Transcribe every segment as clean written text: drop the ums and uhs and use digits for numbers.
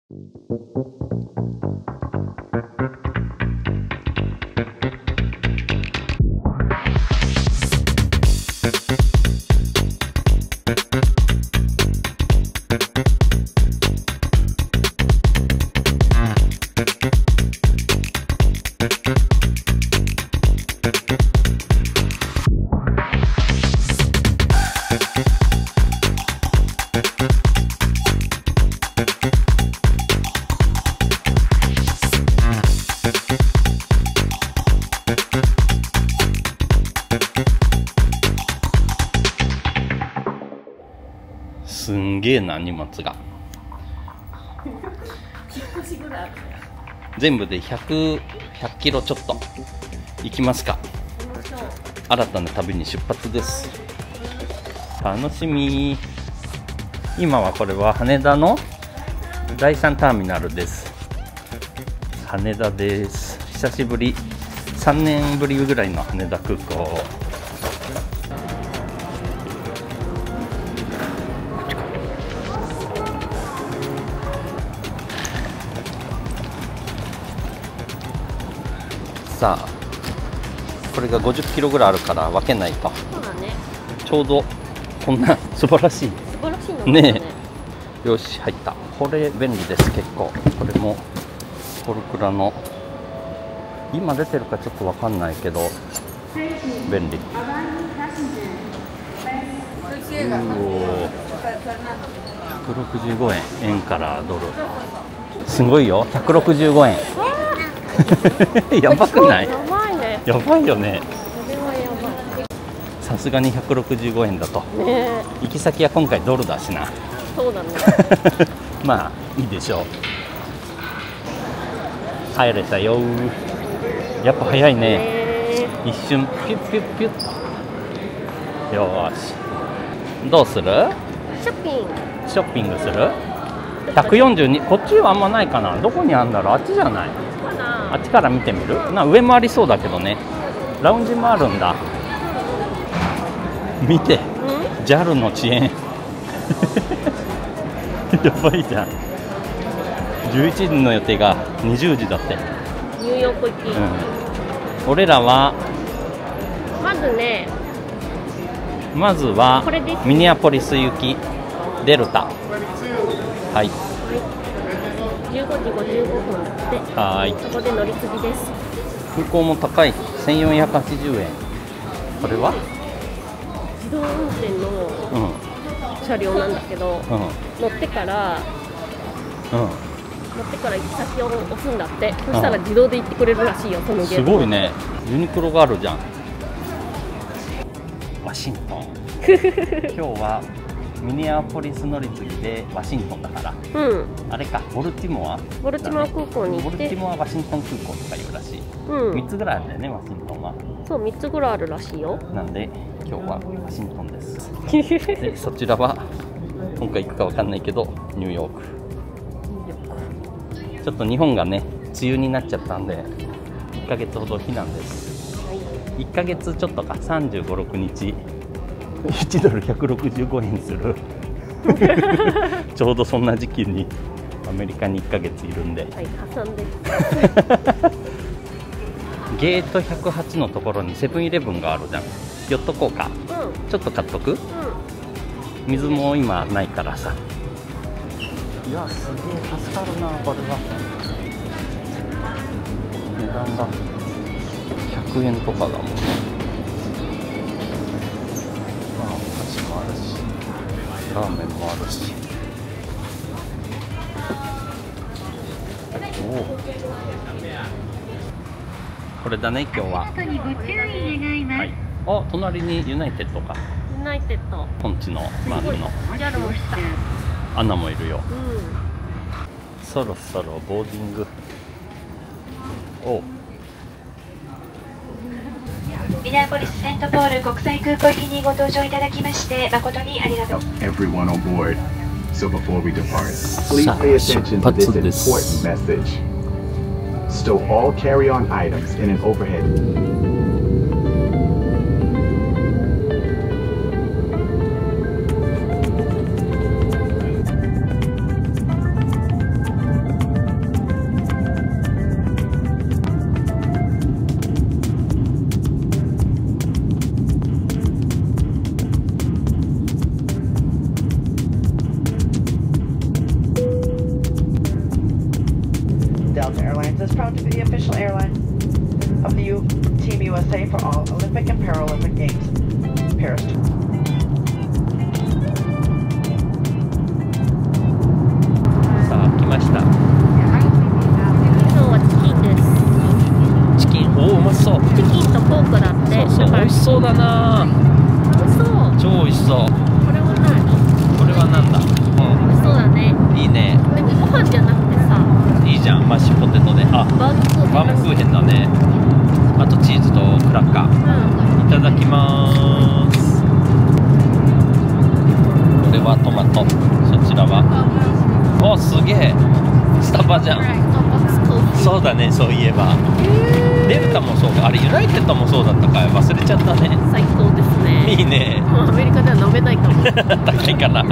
すんげえな荷物が全部で100キロちょっと行きますか。新たな旅に出発です。楽しみ。今はこれは羽田の第3ターミナルです。羽田です。久しぶり、3年ぶりぐらいの羽田空港。さあ、これが50キロぐらいあるから分けないと。 そうだね。 ちょうどこんな素晴らしいのねえ。よし、入った。これ便利です。結構これもポルクラの今出てるかちょっと分かんないけど便利。165円、円からドル。すごいよ、165円。やばくない？ やばいね。 やばいよね。 それはやばい。 さすがに165円だと。 ね、 行き先は今回ドルだしな。 そうだね。 まあいいでしょう。入れたよ。やっぱ早いね。一瞬ピュッピュッピュッと。よーし。どうする？ ショッピング。 ショッピングする？142。こっちはあんまないかな。どこにあるんだろう。あっちじゃない？あっちから見てみる？上もありそうだけどね。ラウンジもあるんだ。見て、JAL の遅延。やばいじゃん。11時の予定が20時だって。 ニューヨーク行き。 俺らはまずはミネアポリス行きデルタ。はい。 15時55分だって。 はい。 そこで乗り継ぎです。 空港も高い。1480円。これは自動運転の車両なんだけど、乗ってから行き先を押すんだって。そしたら自動で行ってくれるらしいよ、そのゲート。 すごいね。ユニクロがあるじゃん。ワシントン。今日はミネアポリス乗り継ぎでワシントンだから、あれか、ボルティモア空港に行って、 ボルティモアワシントン空港とかいうらしい。3つぐらいあるんだよね、ワシントンは。そう、 3つぐらいあるらしいよ。 なんで今日はワシントンです。でそちらは今回行くかわかんないけどニューヨーク。ちょっと日本がね梅雨になっちゃったんで1ヶ月ほど避難です。1ヶ月ちょっとか、35、6日1ドル165円する。ちょうどそんな時期にアメリカに1ヶ月いるんで、 はい、挟んでゲート108のところにセブンイレブンがあるじゃん。寄っとこうか、ちょっと買っとく、水も今ないからさ。いや、すげえ助かるな、これは。値段が100円とかだもんね。まあ、お菓子もあるし、ラーメンもあるし。おお、これだね、今日は。はい。あ、隣にユナイテッドか。 ユナイテッド。 ポンチのマークの。 JALも来た。 アナもいるよ。そろそろボーディング。お。 ミネアポリスセントポール国際空港行きにご搭乗いただきまして誠にありがとう。 Everyone on board. So before we depart, please pay attention to this important message. Stow all carry-on items in an overhead. Delta Airlines is proud to be the official airline of the Team USA for all Olympic and Paralympic Games. Paris. さあ来ました。 今日はチキンです。 チキン、おおうまそう。 チキンとポークだって。 そうそう美味しそうだな。 美味しそう。 超美味しそう。 これは何？ これはなんだ。 美味しそうだね。 いいね。 でもご飯じゃなくてさ。 いいじゃん。マッシュポテトで。あ、 バームクーヘン。 バームクーヘンだね。あとチーズとクラッカー。いただきます。これはトマト。そちらは。お、すげえ。スタバじゃん。そうだね、そういえば。デルタもそうか。あれユナイテッドもそうだったかい。忘れちゃったね。 最高ですね。 いいね。 アメリカでは飲めないかも。 高いかな。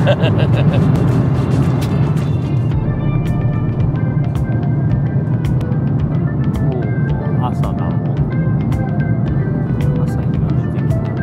朝だもん。朝日が出てきた。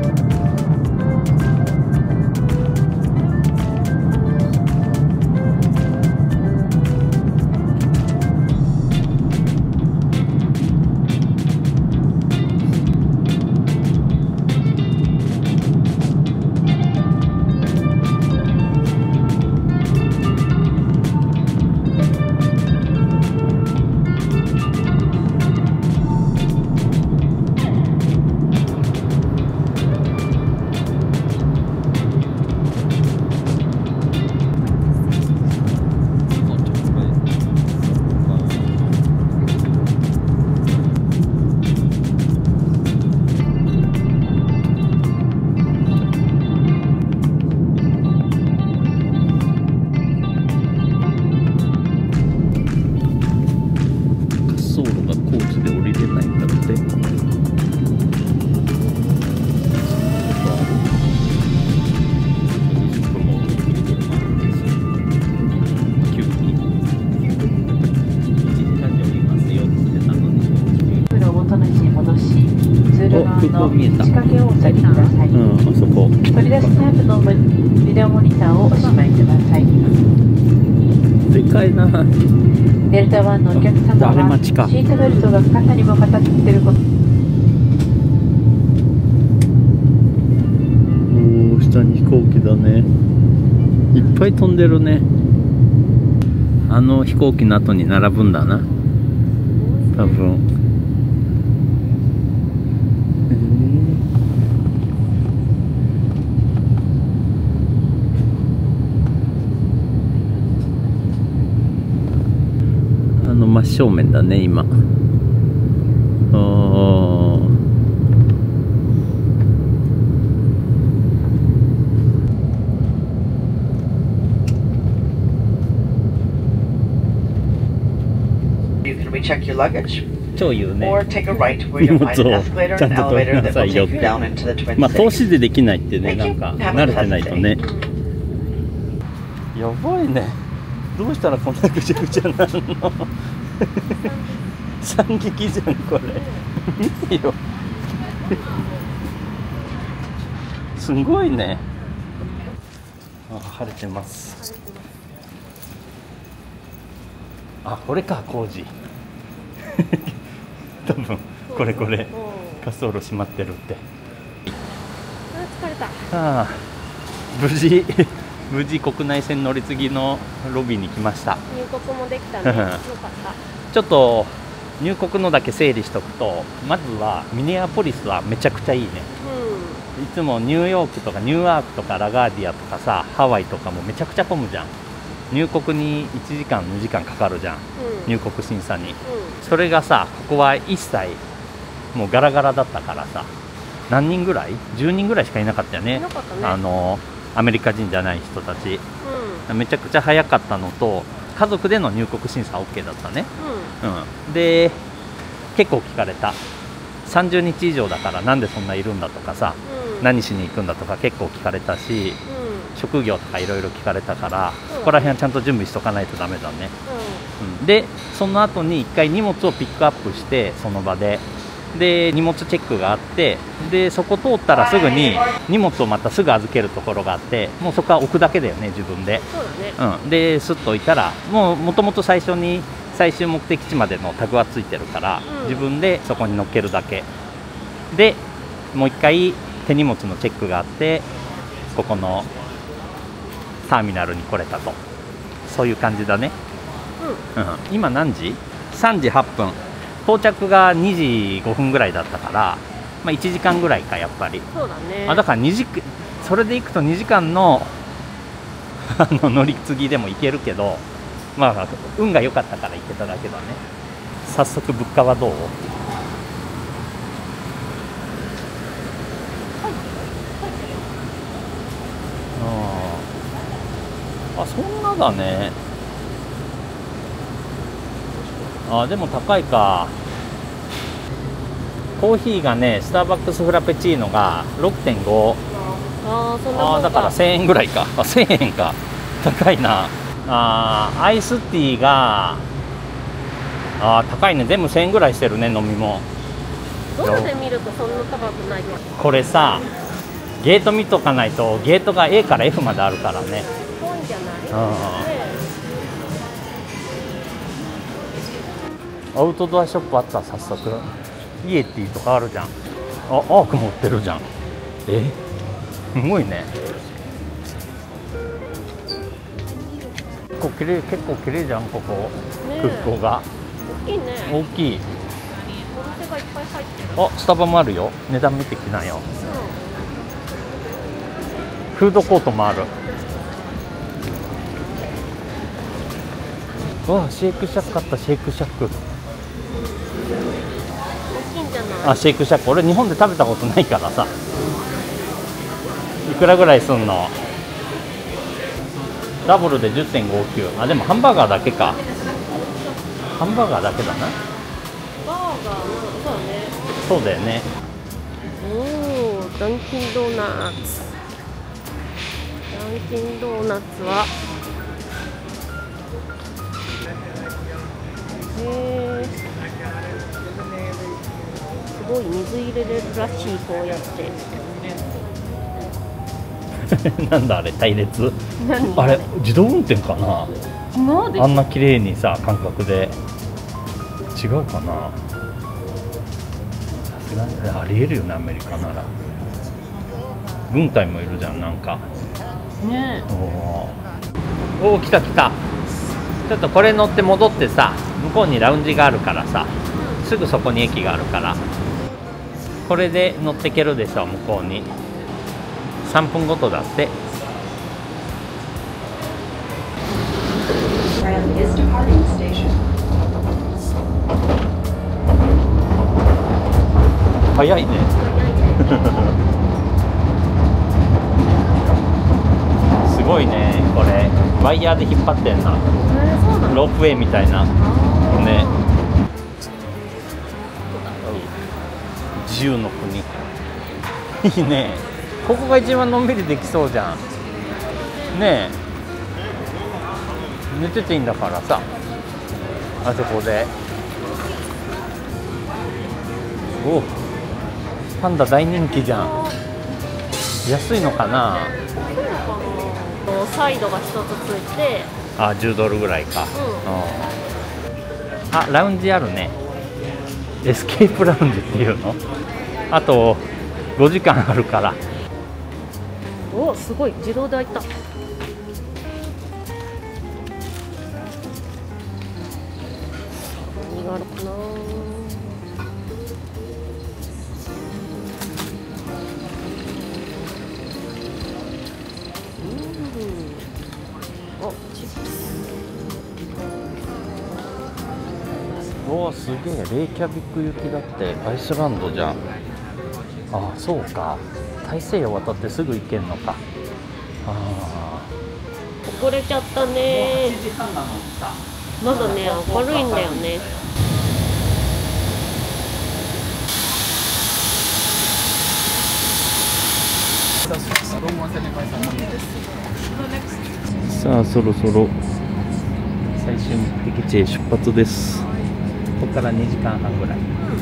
の仕掛けをお下げください。 あそこ。 取り出すタイプのビデオモニターをおしまいください。 でかいな。 デルタ1のお客様はシートベルトが肩にもかかっていること。 おお、下に飛行機だね。いっぱい飛んでるね。あの飛行機の後に並ぶんだな。多分。真正面だね今。おー。 You can recheck your luggage 超言うね。 or take a right where you'll find an escalator and an elevator that will take you down into the Twin まあ投資 Cities. でできないってね、なんか慣れてないとね。やばいね。どうしたらこんなぐちゃぐちゃなの。惨劇じゃんこれ。見てよ。すごいね。あ、晴れてます。あ、これか工事。多分これ滑走路閉まってるって。 あ、疲れた。 ああ、無事国内線乗り継ぎのロビーに来ました。 入国もできたね。よかった。 ちょっと入国のだけ整理しとくと、まずはミネアポリスはめちゃくちゃいいね。いつもニューヨークとかニューアークとかラガーディアとかさ、ハワイとかもめちゃくちゃ混むじゃん。入国に1時間2時間かかるじゃん、入国審査に、それがさ、ここは一切もうガラガラだったからさ、何人ぐらい10人ぐらいしかいなかったよね。アメリカ人じゃない人たち、めちゃくちゃ早かったのと、家族での入国審査 OK だったね。で結構聞かれた。30日以上だからなんでそんないるんだとかさ、何しに行くんだとか結構聞かれたし、職業とかいろいろ聞かれたから、そこら辺はちゃんと準備しとかないとダメだね。でその後に1回荷物をピックアップして、その場で荷物チェックがあって、でそこ通ったらすぐに荷物をまたすぐ預けるところがあって、もうそこは置くだけだよね、自分で。でスッと置いたら、もともと最初に最終目的地までのタグはついてるから、 うん、 自分でそこに乗っけるだけで、もう一回手荷物のチェックがあってここのターミナルに来れたと、そういう感じだね。うん、今何時 ?3 時8分、到着が2時5分ぐらいだったから、まあ、1時間ぐらいか、やっぱり。 そうだね。 だからそれで行くと2時間の乗り継ぎでも行けるけど、まあ運が良かったから行けただけだね。早速物価はどう？あ、そんなだね。でも高いか。コーヒーがね、スターバックスフラペチーノが 6.5。 そんなもんか。 だから1000円ぐらいか。1000円か。高いな。アイスティーが高いね。全部1000円ぐらいしてるね、飲みも。 どこで見るとそんな高くないけど。 これさ、ゲート見とかないと、ゲートが A から F まであるからね。 遠いんじゃない？ アウトドアショップあった。早速イエティとかあるじゃん。アークも売ってるじゃん。すごいね。結構綺麗じゃん、ここ。空港が大きいね。 大きい。 お店がいっぱい入ってる。 スタバもあるよ。値段見てきなよ。フードコートもある。シェイクシャックあった。シェイクシャック大きいんじゃない？ シェイクシャック、俺日本で食べたことないからさ。いくらぐらいすんの？ダブルで 10.59。でもハンバーガーだけか。ハンバーガーだけだな。 バーガーの、そうだね。 そうだよね。 ダンキンドーナツ。ダンキンドーナツはすごい水入れれるらしい。こうやってなんだあれ、隊列。あれ自動運転かな。あんな綺麗にさ、感覚で。違うかな。さすがにありえるよね、アメリカなら。軍隊もいるじゃん、なんかね。 お、来た来た。ちょっとこれ乗って戻ってさ、向こうにラウンジがあるからさ、すぐそこに駅があるから、これで乗ってけるでしょ、向こうに。3分ごとだって。早いね。すごいね、これワイヤーで引っ張ってんな。 そうなの？ ロープウェイみたいなね。自由の国。いいね。ここが一番のんびりできそうじゃんね。寝てていいんだからさ、あそこで。パンダ大人気じゃん。安いのかな。 サイドが一つついて 10ドルぐらいか。ラウンジあるね。エスケープラウンジっていうの。あと5時間あるから。 すごい、自動で開いた。何があるかな。チップス。 すげえ。レイキャビック行きだって。アイスランドじゃん。そうか。大西洋渡ってすぐ行けんのか。 遅れちゃったね。まだね、明るいんだよね。 さあ、そろそろ最終目的地へ出発です。ここから2時間半ぐらい。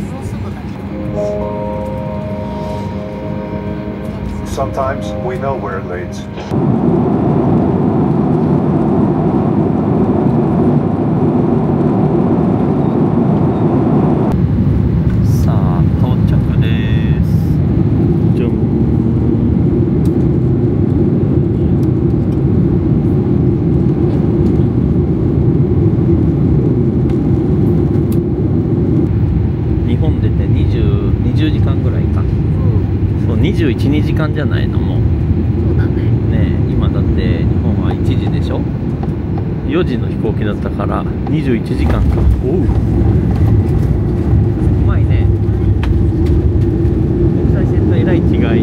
Sometimes we know where it leads. さ 21、2時間じゃないのもう。 そうだね。 ねえ、今だって日本は1時でしょ。4時の飛行機だったから21時間か。おう、うまいね。国際線とえらい違い。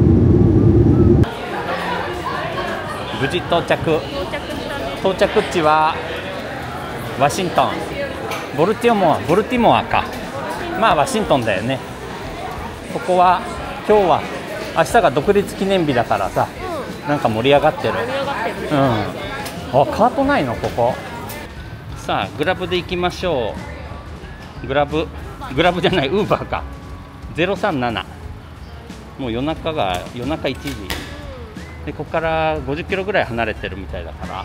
無事到着。 到着したね。 到着地はワシントン、ボルティモアか。まあワシントンだよね。ここは今日は明日が独立記念日だからさ、なんか盛り上がってる。 盛り上がってるね。 うん。あ、カートないのここ。さあグラブで行きましょう。グラブじゃない、ウーバーか。037。もう夜中1時で、ここから50キロぐらい離れてるみたいだから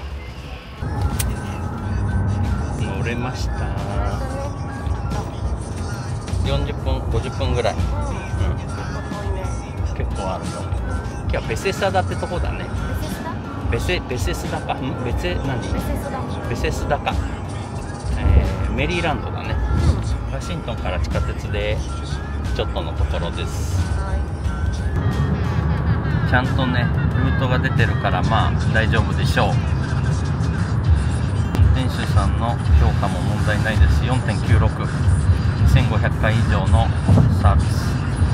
乗れました。40分50分ぐらい、結構あるよ。今日はベセスダってとこだね。ベセスダか、ベセスダか、メリーランドだね。ワシントンから地下鉄でちょっとのところです。ちゃんとねルートが出てるからまあ大丈夫でしょう。運転手さんの評価も問題ないです。 4.96、 1500回以上のサービス、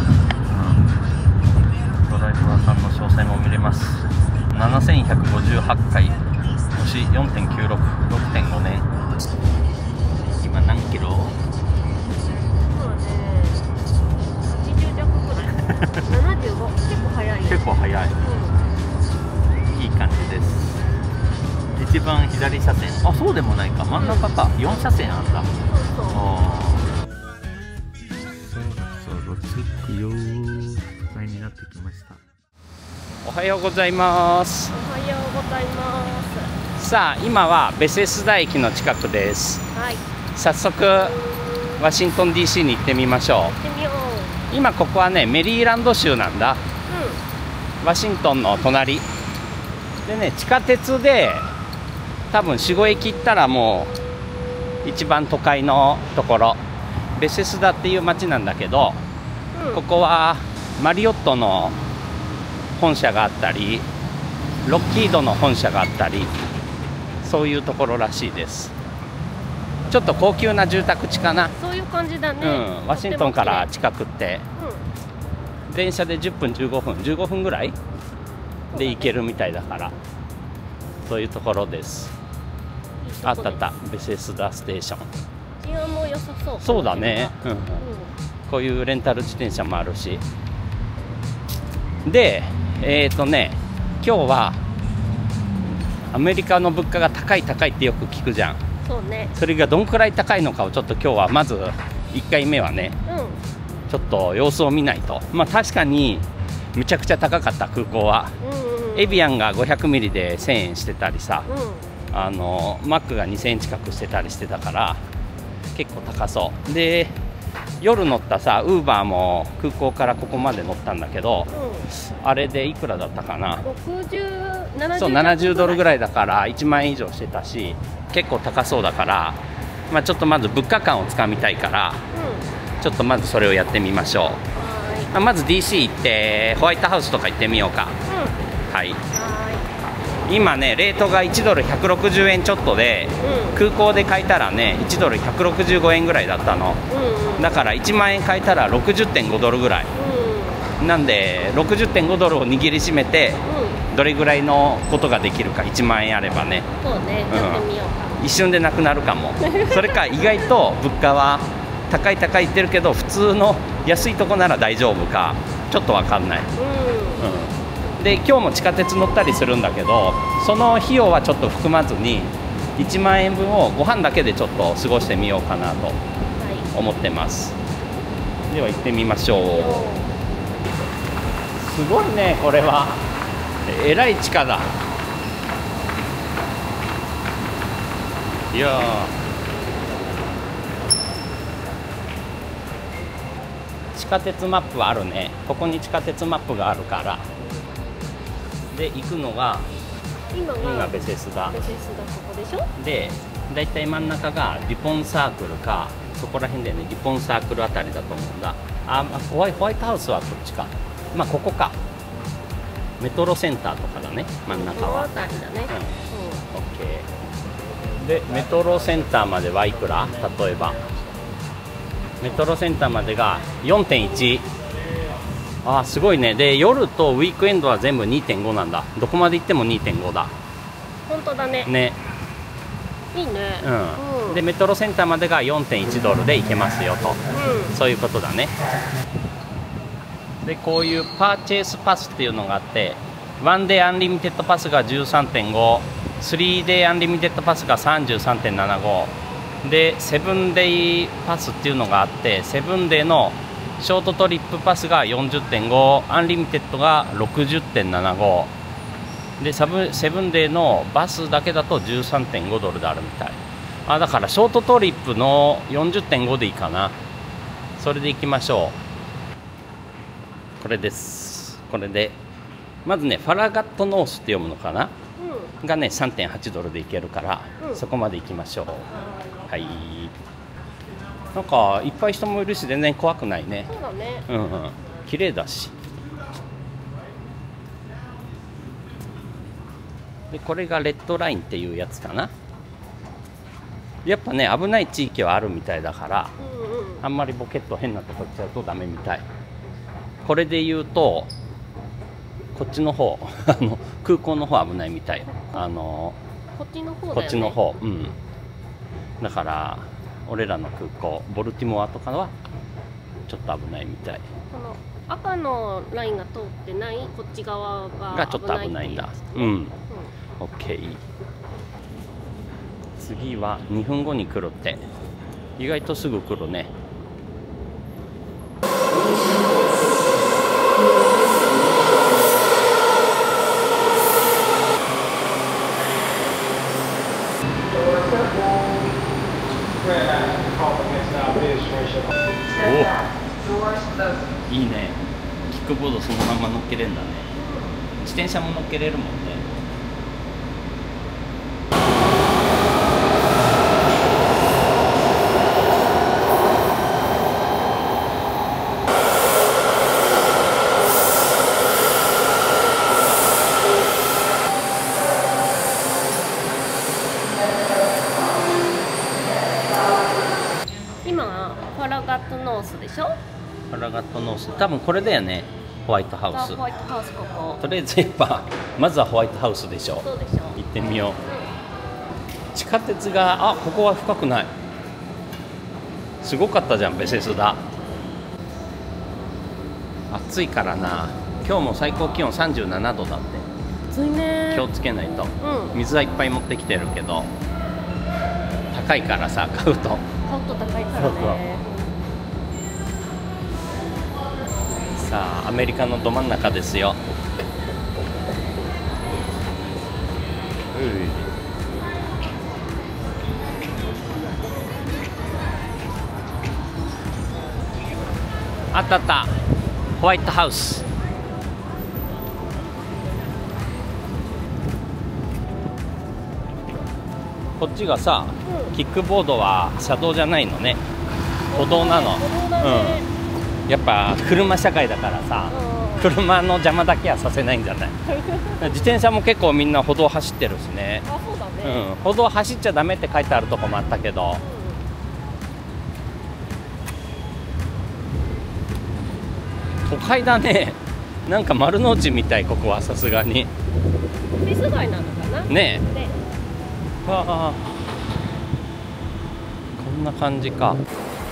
ドライバーさんの詳細も見れます。7158回星 4.96、 6.5 年。今何キロ？ そうね。80弱くらい。75。結構早いね。 結構早い、いい感じです。一番左車線、あ、そうでもないか、真ん中か、4車線あんだ。 そうそう。 そろそろ着くよー。前になってきました。おはようございます。 おはようございます。 さあ今はベセスダ駅の近くです。 はい。 早速ワシントン DC に行ってみましょ行ってみよう。 う。今ここはねメリーランド州なんだ。ワシントンの隣でね、地下鉄で多分 4、5 駅行ったらもう一番都会のところ、ベセスダっていう町なんだけど、ここはマリオットの本社があったりロッキードの本社があったり、そういうところらしいです。ちょっと高級な住宅地かな。 そういう感じだね。 ワシントンから近くって、電車で10分15分ぐらいで行けるみたいだから、そういうところです。あった、ベセスダステーション。 治安も良さそう。 そうだね、こういうレンタル自転車もあるし。で今日はアメリカの物価が高いってよく聞くじゃん。 そうね。 それがどんくらい高いのかをちょっと今日はまず1回目はね、ちょっと様子を見ないと。まあ確かにむちゃくちゃ高かった。空港は、エビアンが500ミリで1000円してたりさ、マックが2000円近くしてたりしてたから結構高そうで、夜乗ったさウーバーも空港からここまで乗ったんだけど、あれでいくらだったかな。そう70ドルぐらいだから1万円以上してたし、結構高そうだから、まあ、ちょっとまず物価感をつかみたいから、ちょっとまずそれをやってみましょう。まず DC 行ってホワイトハウスとか行ってみようか。はい。今ねレートが1ドル160円ちょっとで、空港で買えたらね1ドル165円ぐらいだったの、だから1万円買えたら 60.5 ドルぐらい、なんで 60.5 ドルを握りしめて、どれぐらいのことができるか。1万円あればね。 そうね、やってみようか。 一瞬でなくなるかもそれか意外と物価は高い言ってるけど普通の安いとこなら大丈夫かちょっと分かんない、で今日も地下鉄乗ったりするんだけど、その費用はちょっと含まずに1万円分をご飯だけでちょっと過ごしてみようかなと思ってます、では行ってみましょう。すごいねこれは。えらい地下だ。いや地下鉄マップあるね。ここに地下鉄マップがあるから。で行くのが今ベセスダ。 ベセスダここでしょ。 でだいたい真ん中がリポンサークルかそこら辺でね、リポンサークルあたりだと思うんだ。ホワイトハウスはこっちか。 まあここか、メトロセンターとかだね、真ん中は。 この辺りだね。 オッケー。でメトロセンターまではいくら？例えばメトロセンターまでが 4.1。 あーすごいね。で夜とウィークエンドは全部 2.5 なんだ。どこまで行っても 2.5 だ本当だね。 ね。 いいね。 うん、でメトロセンターまでが 4.1 ドルで行けますよと、そういうことだね。でこういうパーチェイスパスっていうのがあって、1デーアンリミテッドパスが 13.5、 3デーアンリミテッドパスが 33.75 で7デイパスっていうのがあって、7デーのショートトリップパスが 40.5、 アンリミテッドが 60.75 で7デーのバスだけだと 13.5 ドルであるみたい。あ、だからショートトリップの 40.5 でいいかな。それでいきましょう。これです。これでまずね、ファラガットノースって読むのかな、がね 3.8 ドルでいけるから、そこまで行きましょう。はい、なんかいっぱい人もいるし全然怖くないね。 そうだね。 綺麗だし。でこれがレッドラインっていうやつかな。やっぱね危ない地域はあるみたいだから、あんまりボケット変なとこ行っちゃうとダメみたい。これで言うとこっちの方空港の方危ないみたい。 こっちの方だよね。 こっちの方、だから俺らの空港ボルティモアとかはちょっと危ないみたい。 この赤のラインが通ってないこっち側がちょっと危ないんだ。オッケー。次は2分後に来るって。意外とすぐ来るね。お、いいね。キックボードそのまま乗っけれるんだね。自転車も乗っけれるもんね。 今ファラガットノースでしょ。 ファラガットノース、多分これだよね。ホワイトハウス。 ホワイトハウスここ。 とりあえずやっぱまずはホワイトハウスでしょ。 そうでしょ。 行ってみよう。地下鉄が、ここは深くない。すごかったじゃんベセスダ。暑いからな。今日も最高気温37度だって。 暑いね。 気をつけないと。水はいっぱい持ってきてるけど高いからさ、買うと高いからね。 さあアメリカのど真ん中ですよ。あったあった、ホワイトハウス。こっちがさ、キックボードは車道じゃないのね、歩道なの。やっぱ車社会だからさ、車の邪魔だけはさせないんじゃない。自転車も結構みんな歩道走ってるしね。 そうだね。 歩道走っちゃダメって書いてあるとこもあったけど、都会だね。なんか丸の内みたい、ここはさすがに。 オフィス街なのかな。 ねえ。わあ、こんな感じか。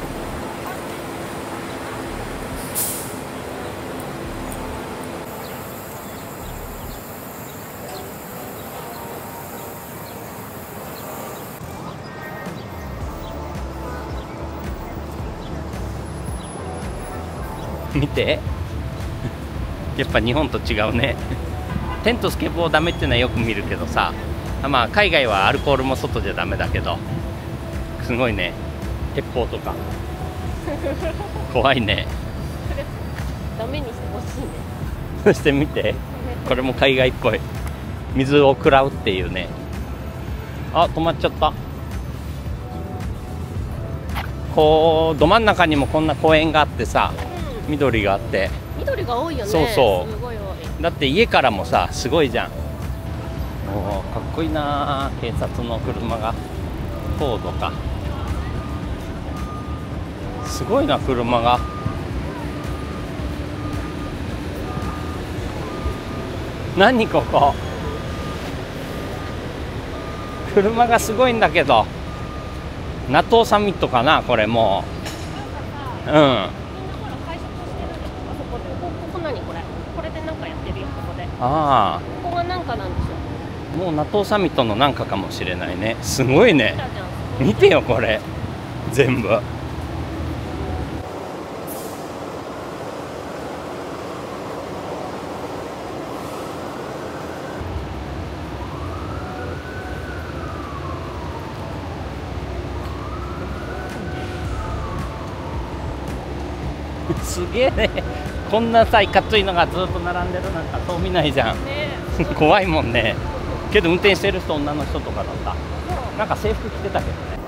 見てやっぱ日本と違うね。テントスケボーダメっていうのはよく見るけどさ、まあ海外はアルコールも外じゃダメだけど、すごいね、鉄砲とか怖いね。 ダメにしてほしいね。 そして見て、これも海外っぽい。水を食らうっていうね。止まっちゃった。こうど真ん中にもこんな公園があってさ、緑があって。 緑が多いよね。 そうそうすごい多い。 だって家からもさすごいじゃん。おーかっこいいなー。警察の車がフォードか。すごいな車が。何ここ、車がすごいんだけど。 NATO サミットかなこれ。もうここ何これ？これでなんかやってるよここで。 あここがなんかなんでしょあもう NATO サミットのなんかかもしれないね。すごいね。 来たじゃん。 見てよこれ全部。すげえね。こんなさいかついのがずっと並んでるなんかそう見ないじゃん。 ね怖いもんね。けど運転してる人女の人とかだったなんか制服着てたけどね。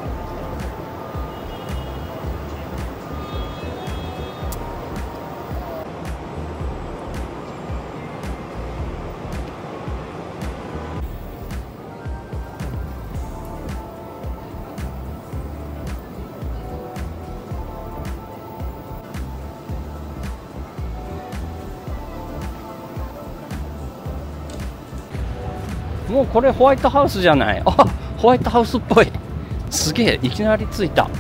もうこれホワイトハウスじゃない。あ、ホワイトハウスっぽい。すげえ、いきなり着いた。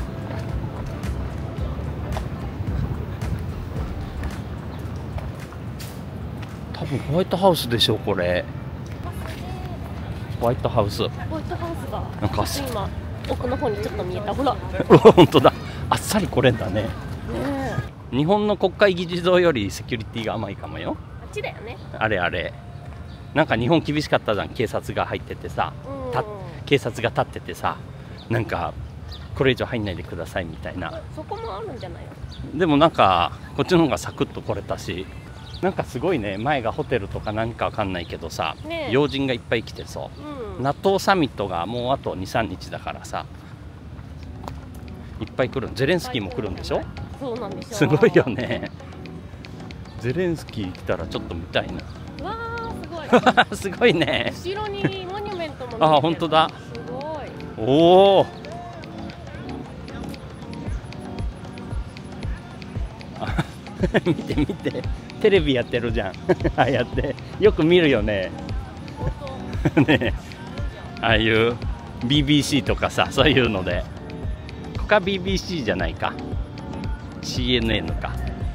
多分ホワイトハウスでしょこれ。ホワイトハウス。 ホワイトハウスがなんか今奥の方にちょっと見えた。ほら。 本当だ。あっさり来れんだね。 ねえ。 日本の国会議事堂よりセキュリティが甘いかもよ。 あっちだよね。 あれあれ。なんか日本厳しかったじゃん。警察が入っててさ、警察が立っててさ、なんかこれ以上入んないでくださいみたいな。 そこもあるんじゃないの？ でもなんかこっちの方がサクッと来れたし、なんかすごいね。前がホテルとかなんかわかんないけどさ、 ねえ要人がいっぱい来てそう、NATO サミットがもうあと 2,3 日だからさ、いっぱい来る。ゼレンスキーも来るんでしょ。 そうなんでしょ。 すごいよね。ゼレンスキー来たらちょっと見たいな。 わーすごい。 すごいね。 後ろにモニュメントも見えてる。 あ、本当だ。 すごい。 おお。見て見て、テレビやってるじゃん。ああやってよく見るよね。ね、ああいう BBC とかさ、そういうので。ここは BBC じゃないか。CNN か。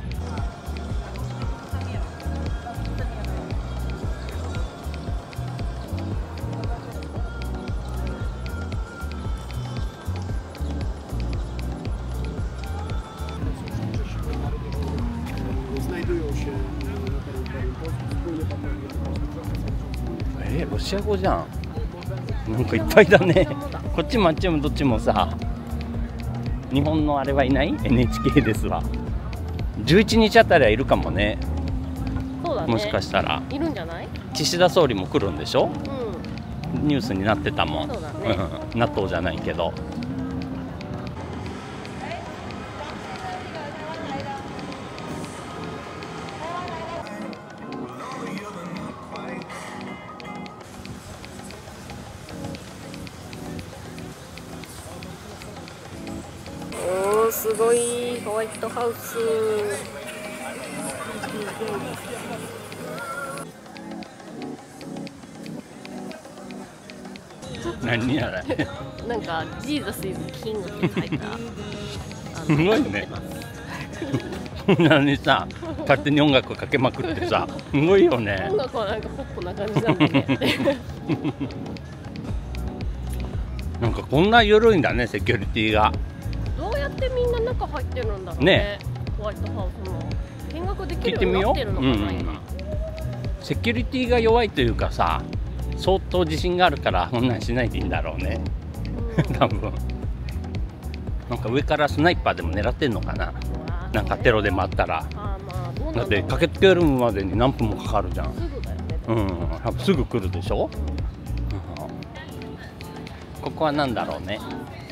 ロシア語じゃん。なんかいっぱいだね。こっちもあっちもどっちもさ、日本のあれはいない？ NHK ですわ。11日あたりはいるかもね。 そうだね。 もしかしたらいるんじゃない？ 岸田総理も来るんでしょ。 うん。 ニュースになってたもん。 そうだね。 NATO じゃないけど。 おー、すごいホワイトハウス。 何やらなんかジーザスイズキングって書いた。 すごいね。こんなにさ、勝手に音楽かけまくってさ、すごいよね。 音楽はなんかポップな感じなんだね。 なんかこんな緩いんだね、セキュリティが。 どうやってみんな中入ってるんだろうね。ホワイトハウスも見学できるようになってるのかな今。 セキュリティが弱いというかさ、相当自信があるからこんなんしないでいいんだろうね。多分。なんか上からスナイパーでも狙ってんのかな。なんかテロでもあったら。だって駆けつけるまでに何分もかかるじゃん。すぐ来るでしょ。ここはなんだろうね。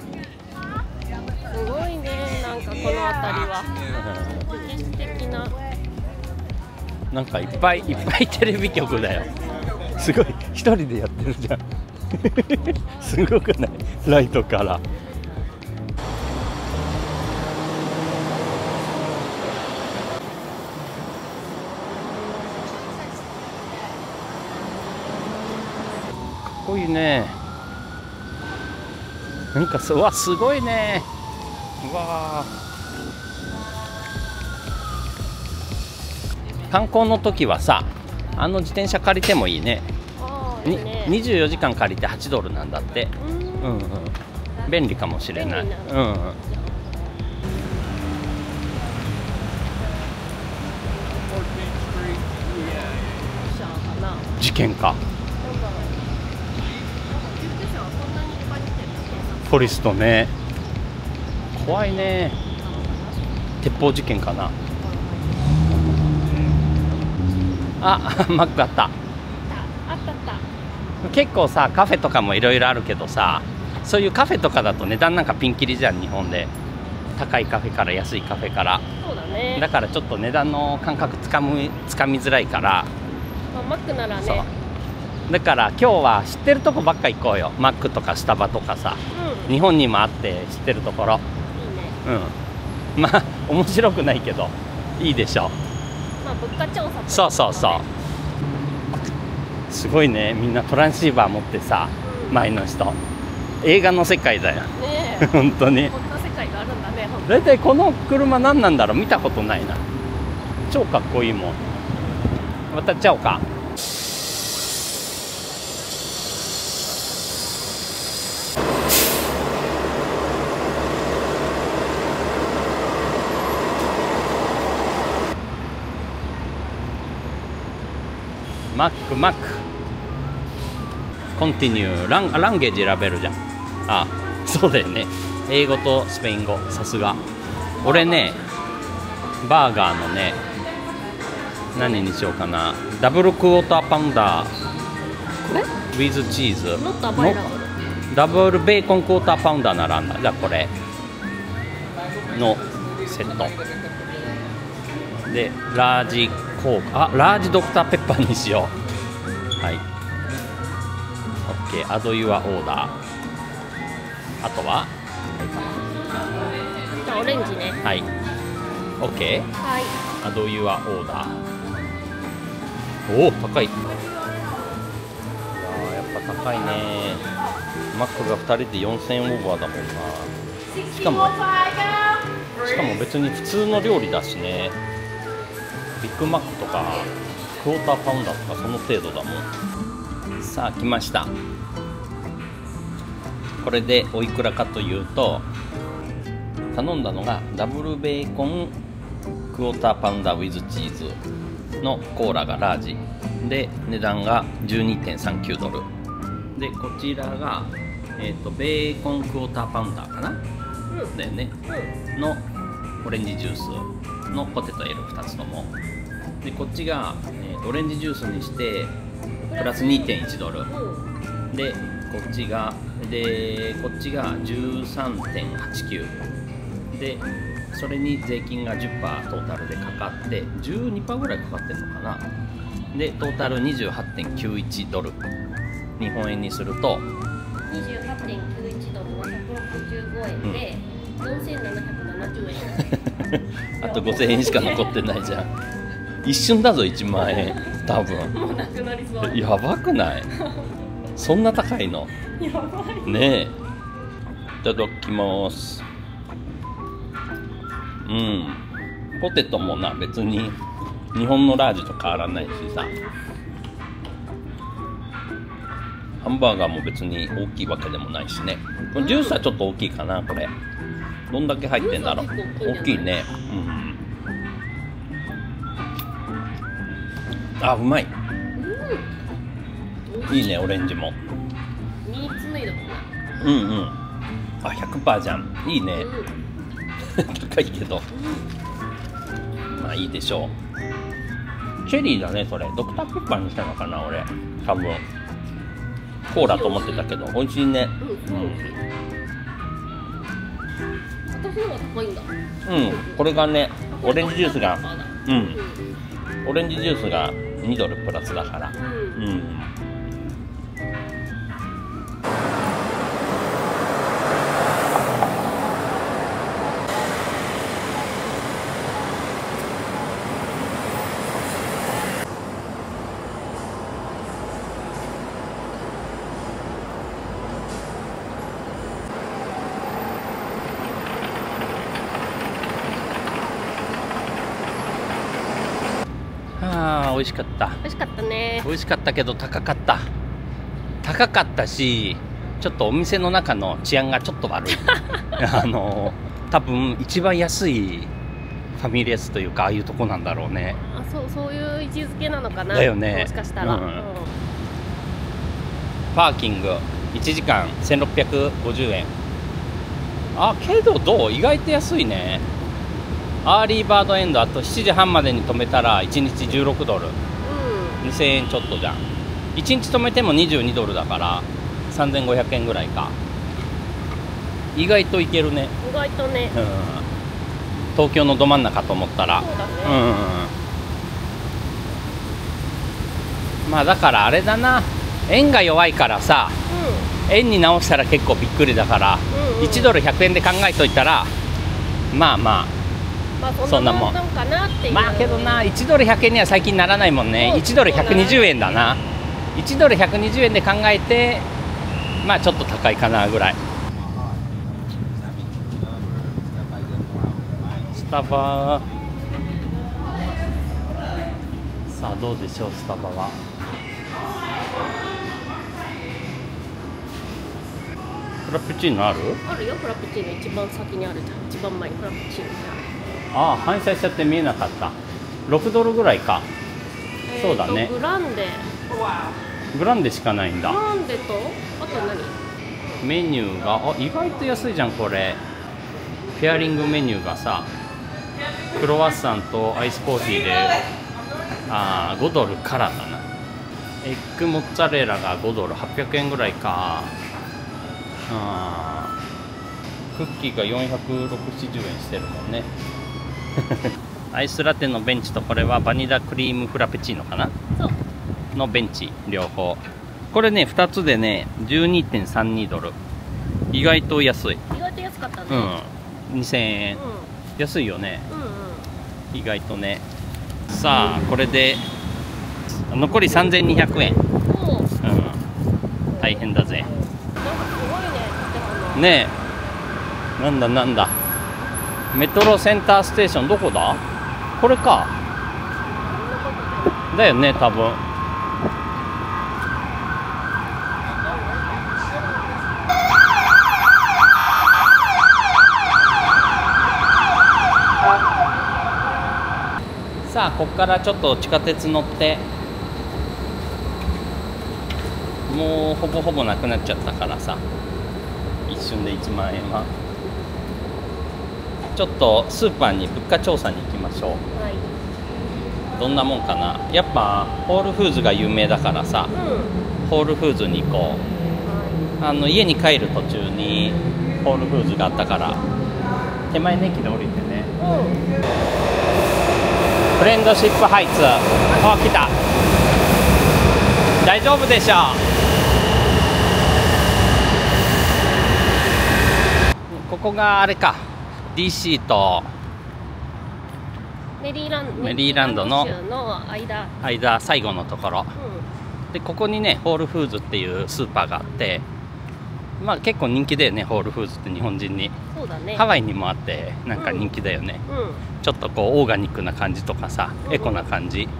すごいね、なんかこの辺りは歴史的な。 なんかいっぱいテレビ局だよ。すごい一人でやってるじゃん。すごくない？ライトから。かっこいいね。なんかうわすごいね。うわ観光の時はさ、自転車借りてもいいね。 いいね。 24時間借りて8ドルなんだって。うんうん、便利かもしれない。うんうん、事件か。ポリスとね、怖いね。鉄砲事件かな。あ、マックあった。結構さ、カフェとかもいろいろあるけどさ、そういうカフェとかだと値段なんかピンキリじゃん、日本で。高いカフェから安いカフェから。 そうだね。 だからちょっと値段の感覚つかみづらいから、 マックならね。 だから今日は知ってるとこばっか行こうよ。マックとかスタバとかさ、日本にもあって知ってるところ。いいね。うん。まあ面白くないけどいいでしょ。 まあ物価調査とか、ね。 そうそうそう。すごいね、みんなトランシーバー持ってさ、前の人。映画の世界だよ。ねえ。本当に。 こんな世界があるんだね。 だいたいこの車何なんだろう、見たことないな。超かっこいいもん。渡っちゃおうか。マックコンティニューランゲージ選べるじゃん。あ、そうだよね。英語とスペイン語。さすが。俺ね、バーガーのね、何にしようかな。ダブルクォーターパウンダーこれウィズチーズのダブルベーコンクォーターパウンダーならんだ。じゃあこれのセットでラージコーク、ラージドクターペッパーにしよう。はい、 OK、 アドユアオーダー。あとはじゃあオレンジね。 はい、 OK、 はい、 アドユアオーダー。おお、高い。いややっぱ高いね。マックが2人で4000円オーバーだもんな。しかも別に普通の料理だしね。ビッグマックとかクォーターパウンダーとかその程度だもん。さあ来ました。これでおいくらかというと、頼んだのがダブルベーコンクォーターパウンダーウィズチーズのコーラがラージで、値段が 12.39 ドルで、こちらが、ベーコンクォーターパウンダーかな、だよね、のオレンジジュースのポテト L2 つともで、こっちが、オレンジジュースにしてプラス 2.1 ドルで、こっちが 13.89 で、それに税金が 10% トータルでかかって 12% ぐらいかかってるのかな。でトータル 28.91 ドル、日本円にすると 28.91 ドルの165円で、4770円。 あと5000円しか残ってないじゃん。一瞬だぞ、1万円多分。 もうなくなりそう。 やばくない？そんな高いの？ やばいねえ。いただきます。ポテトもな、別に日本のラージと変わらないしさ、ハンバーガーも別に大きいわけでもないしね。これジュースはちょっと大きいかな。これどんだけ入ってんだろう。大きいね。あ、うまい。いいね、オレンジも。 身つぬいだもんな。 あ、100% じゃん。いいね。高いけど、まあいいでしょう。チェリーだね、それ。ドクターペッパーにしたのかな、俺。多分コーラと思ってたけど、美味しいね。 私の方が高いんだ。 これがね、オレンジジュースがオレンジジュースが2ドルプラスだから。うん。美味しかった。 美味しかったね。 美味しかったけど高かった。高かったし、ちょっとお店の中の治安がちょっと悪い。多分一番安いファミレスというか、ああいうとこなんだろうね。 あ、そういう位置づけなのかな。 だよね。 もしかしたら。 パーキング1時間1650円。あ、けどどう？意外と安いね。アーリーバードエンド、あと7時半までに止めたら1日16ドル、2000円ちょっとじゃん。1日止めても22ドルだから3500円ぐらいか。意外といけるね。 意外とね、 東京のど真ん中と思ったら。 そうだね。 まあだからあれだな、円が弱いからさ、円に直したら結構びっくりだから、1ドル100円で考えといたらまあまあそんなもんかなっていう。まあけどな、1ドル100円には最近ならないもんね。1ドル120円だな。1ドル120円で考えて、まあちょっと高いかなぐらい。スタバ、さあどうでしょう、スタバは。フラペチーノある？ あるよ、フラペチーノ一番先にあるじゃん。一番前にフラペチーノがある。 ああ、反射しちゃって見えなかった。6ドルぐらいか。そうだね。 グランデ。 グランデしかないんだ。 グランデと、あと何？ メニューが、あ、意外と安いじゃん、これ。ペアリングメニューがさ、クロワッサンとアイスコーヒーで、5ドルからだな。エッグモッツァレラが5ドル、800円ぐらいか。クッキーが460、70円してるもんね。アイスラテのベンチと、これはバニラクリームフラペチーノかなのベンチ両方。これね、2つでね 12.32 ドル。意外と安い。 意外と安かったね。 2000円、安いよね。意外とね。さあこれで残り3200円。大変だぜ。 なんかすごいね、建物。 ねえ、なんだメトロセンターステーション、どこだこれか。だよね、多分。さあここからちょっと地下鉄乗って、もうほぼほぼなくなっちゃったからさ、一瞬で1万円は。ちょっとスーパーに物価調査に行きましょう。どんなもんかな。やっぱホールフーズが有名だからさ、ホールフーズに行こう。家に帰る途中にホールフーズがあったから、手前の駅で降りてね。フレンドシップハイツ、あ、来た。大丈夫でしょう。ここがあれか、 DC とメリーランドの間、最後のところ、でここにねホールフーズっていうスーパーがあって、まあ結構人気だよね、ホールフーズって日本人に。 そうだね。 ハワイにもあってなんか人気だよね。ちょっとこうオーガニックな感じとかさ、エコな感じ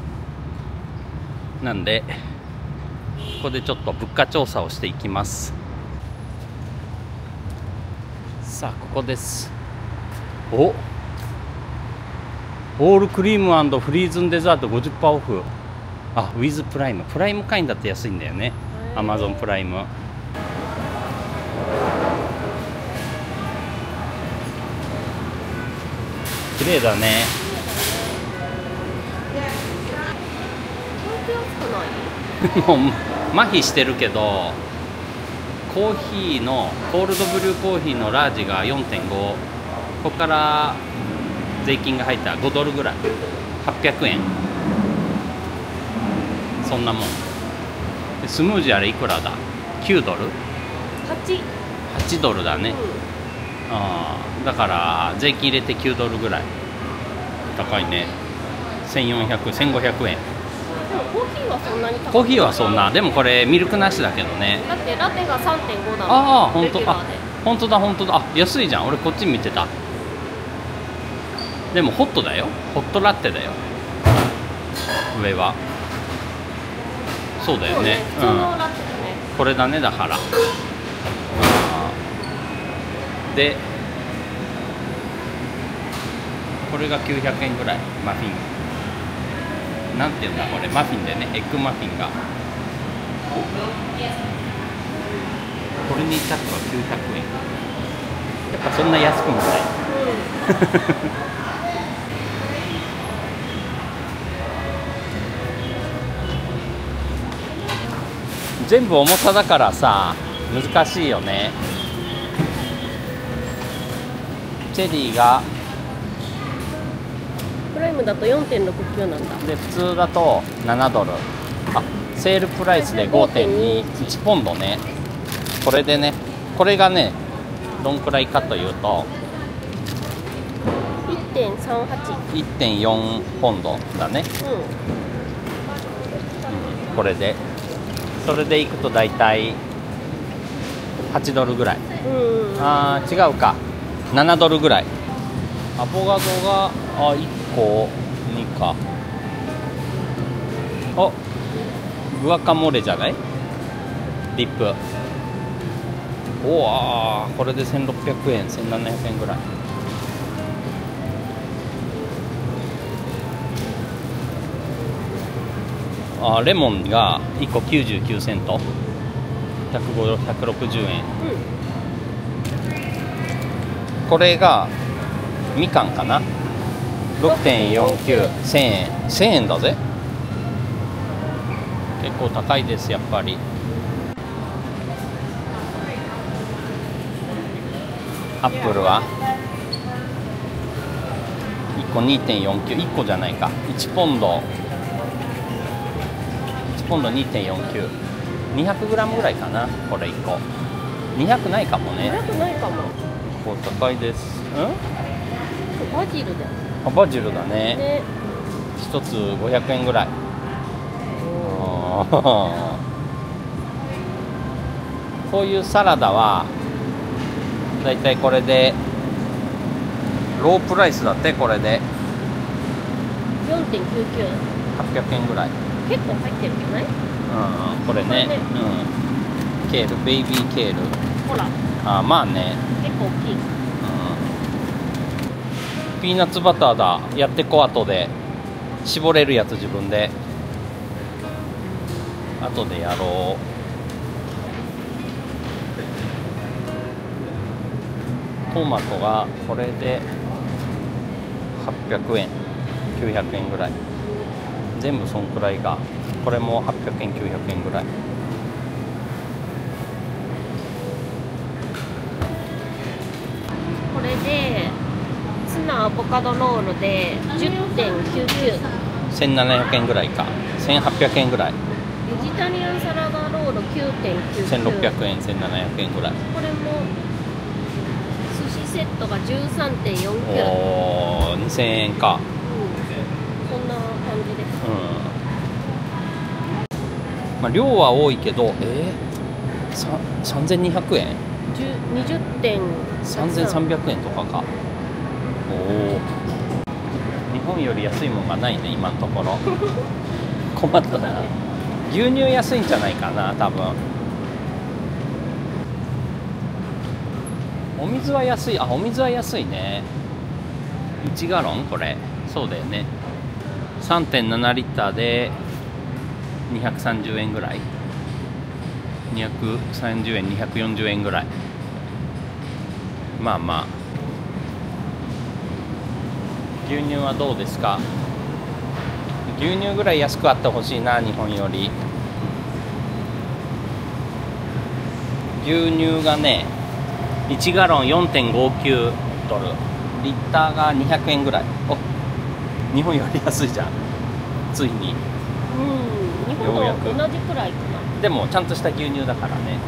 なんで、ここでちょっと物価調査をしていきます。さあここです。お、オールクリーム&フリーズンデザート 50% オフ。あ、ウィズプライム。プライム会員だって安いんだよね、アマゾンプライム。綺麗だね。もう麻痺してるけど、コーヒーのコールドブリューコーヒーのラージが 4.5、 ここから税金が入ったら5ドルぐらい、800円。 そんなもんで。スムージーあれいくらだ？9ドル？8ドルだね。ああ、だから税金入れて9ドルぐらい。高いね。1400、1500円。 でもコーヒーはそんなに高くない。 コーヒーはそんな。でもこれミルクなしだけどね。 だってラテが 3.5 だもん。 ああ、本当。あ、 レギュラーで本当だ本当だ。あ、安いじゃん。俺こっち見てた。でもホットだよ。ホットラテだよ。上は。そうだよね。 普通のラテだね。 これだね、だから。で、これが900円ぐらい、マフィン。なんていうんだこれ、マフィンでね、エッグマフィンが。これに至っては900円。やっぱそんな安くもない。全部重さだからさ、難しいよね。チェリーがプライムだと 4.69 なんだ。 で普通だと7ドル。あ、セールプライスで 5.21 ポンドね。これでね、これがねどんくらいかというと 1.38。 1.4 ポンドだね。これでそれでいくとだいたい8ドルぐらい。あー違うか、7ドルぐらい。アボカドが1個2か。お、グアカモレじゃない？ディップ。おお、これで1600円1700円ぐらい。レモンが1個99セント、160円。これがみかんかな、6.49、1000円。1000円だぜ。結構高いです、やっぱり。アップルは1個 2.49、1個じゃないか、1ポンド 2.49、200グラムぐらいかな、これ1個。200ないかもね。 200ないかも。 結構高いです。 バジルだよ。 あ、バジルだね。 ね。 1つ500円ぐらい。こういうサラダはだいたいこれでロープライスだって。これで 4.99。 800円ぐらい。 結構入ってるんじゃない？ これね。ケール、ベイビーケール。 ほら。 まあね。 結構大きい。 ピーナッツバターだ。やってこ、後で絞れるやつ自分で。後でやろう。トマトがこれで800円900円ぐらい。全部そんくらいが。これも800円900円ぐらい。 これでツナアボカドロールで 10.99。 1700円ぐらいか。1800円ぐらい。 ベジタリアンサラダロール 9.99。 1600円1700円ぐらい。 これも寿司セットが 13.49。 おー、2000円か。 そんな感じです。 まあ、量は多いけど、3200円 ?3300 円とかか。おお、日本より安いもんがないね、今のところ。困ったな。牛乳安いんじゃないかな、多分。お水は安い。お水は安いね。1ガロンこれ。そうだよね。3.7 リッターで230円ぐらい。230円240円ぐらい。まあまあ。牛乳はどうですか？牛乳ぐらい安くあってほしいな、日本より。牛乳がね、1ガロン 4.59 ドル、リッターが200円ぐらい。お、日本より安いじゃん、ついに。 日本ようやく。 同じくらいかな。 でもちゃんとした牛乳だからね。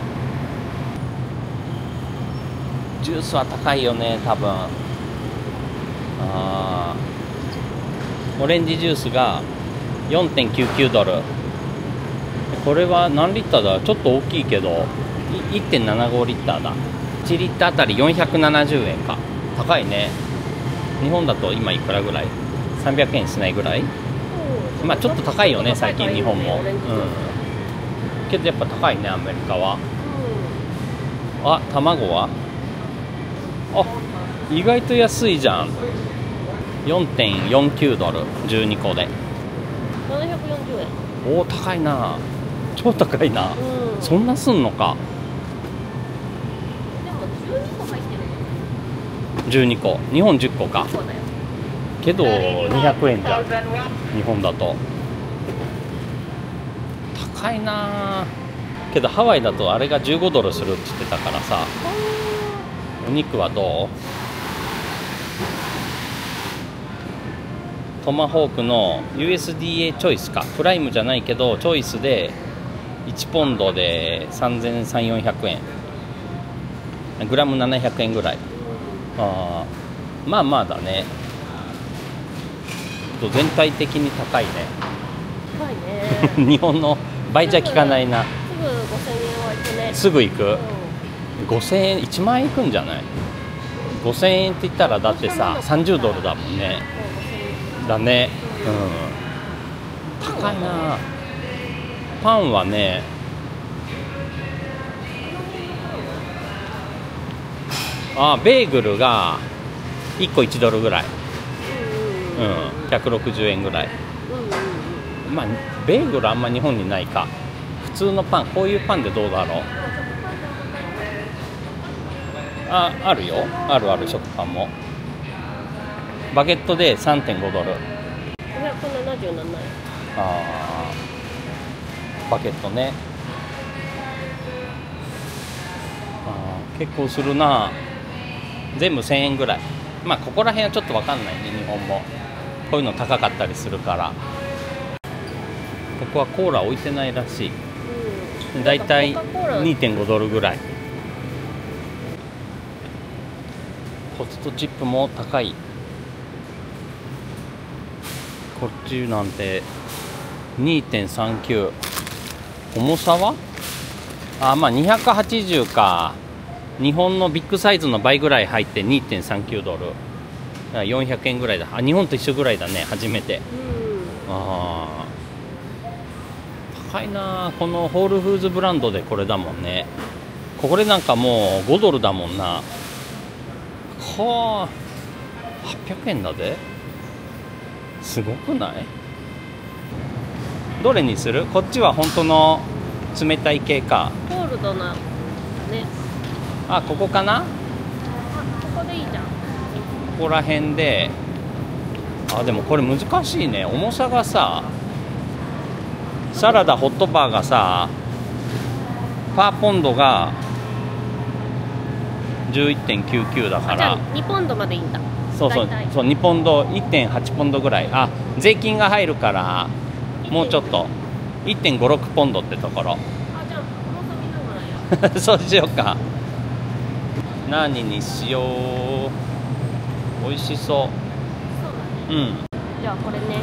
ジュースは高いよね多分。オレンジジュースが 4.99 ドル。これは何リッターだ。ちょっと大きいけど 1.75 リッターだ。1リッターあたり470円か。高いね。日本だと今いくらぐらい。300円しないぐらい。まあちょっと高いよね最近日本も。けどやっぱ高いねアメリカは。あ、卵は意外と安いじゃん。 4.49 ドル12個で 740円。 おお、高いな。超高いな。そんなすんのか。 でも12個入ってるの。 12個、日本10個か。 そうだよ。 けど200円じゃん日本だと。高いな。けどハワイだとあれが15ドルするって言ってたからさ。お肉はどう？トマホークの USDA チョイスか、プライムじゃないけどチョイスで1ポンドで3300、400円、グラム700円ぐらい。まあまあだね。全体的に高いね。 高いね。 日本の倍じゃ効かないな。 すぐ5000円は行くね。 すぐ行く。5000円、1万円いくんじゃない。5000円って言ったらだってさ30ドルだもんね。だね。高いな。パンはね、ベーグルが1個1ドルぐらい。160円ぐらい。まあベーグルあんま日本にないか。普通のパン、こういうパンでどうだろう。あるよ。ある食パンも。バゲットで 3.5 ドル。 577円。 バゲットね。結構するな。全部1000円ぐらい。まあここら辺はちょっと分かんないね日本も。こういうの高かったりするから。ここはコーラ置いてないらしい。だいたい 2.5 ドルぐらい。ポテトチップも高い。こっちなんて 2.39。 重さはまあ280か。日本のビッグサイズの倍ぐらい入って 2.39 ドル。400円ぐらいだ。日本と一緒ぐらいだね初めて。高いな。このホールフーズブランドでこれだもんね。これなんかもう5ドルだもんな。800円だぜ。すごくない？どれにする？こっちは本当の冷たい系か。 コールドなね。 ここかな？ ここでいいじゃん。ここら辺で。でもこれ難しいね。重さがさ、サラダホットバーがさ、パーポンドが 11.99 だから。 じゃあ2ポンドまでいいんだ。 そう2ポンド 1.8 ポンドぐらい。税金が入るからもうちょっと 1.56 ポンドってところ。 じゃあ重さ見ながらやそうしようか。何にしよう。美味しそう。 そうだね。じゃあこれね。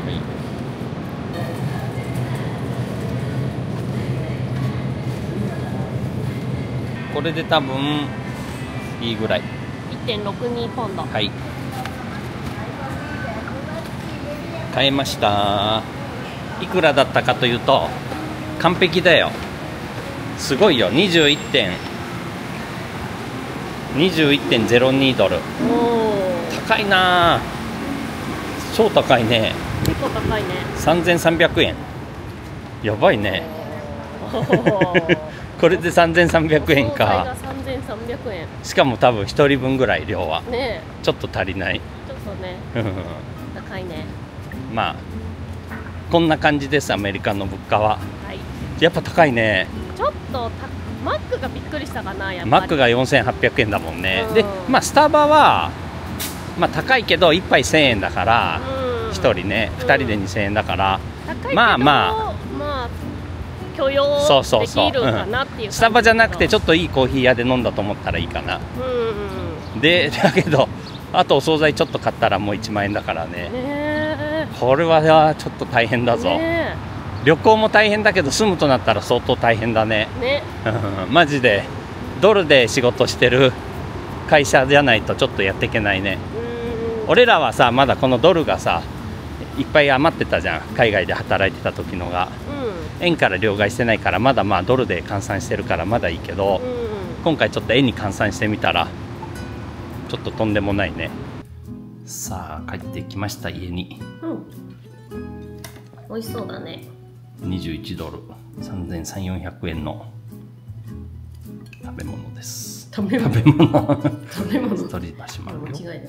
これで多分いいぐらい。 1.62 ポンド。 はい、買えました。いくらだったかというと完璧だよ。すごいよ。21.02 ドル。高いな。超高いね。 結構高いね。 3300円。やばいね。これで3300円か。 3300円。 しかも多分1人分ぐらい量は。 ね。 ちょっと足りない。 ちょっとね。高いね。 まあこんな感じです。アメリカの物価は。やっぱ高いね。 ちょっとマックがびっくりしたかな。やっぱりマックが4800円だもんね。でスタバは高いけど1杯1000円だから、1人ね2人で2000円だから、まあ許容そうそうでそうきるかなっていう感じ。 スタバじゃなくてちょっといいコーヒー屋で飲んだと思ったらいいかな。でだけどあとお惣菜ちょっと買ったらもう1万円だからね。これはちょっと大変だぞ。旅行も大変だけど住むとなったら相当大変だね。マジでドルで仕事してる会社じゃないとちょっとやっていけないね。俺らはさまだこのドルがさいっぱい余ってたじゃん、海外で働いてた時のが、円から両替してないからまだまあドルで換算してるからまだいいけど、今回ちょっと円に換算してみたらちょっととんでもないね。さあ帰ってきました家に。 美味しそうだね。 21ドル3300-400円の食べ物です。食べ物取り出しますよ。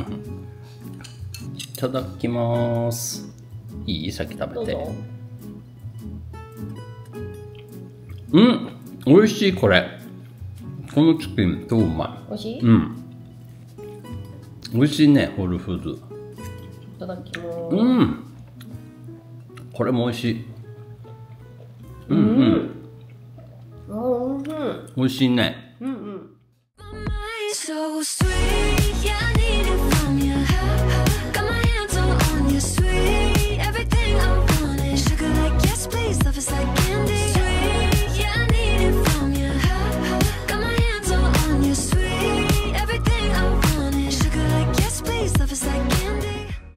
いただきます。いい？先食べて。美味しいこれ。このチキン超うまい。 美味しい？ 美味しいね、ホールフーズ。 いただきます。 これも美味しい。美味しいね。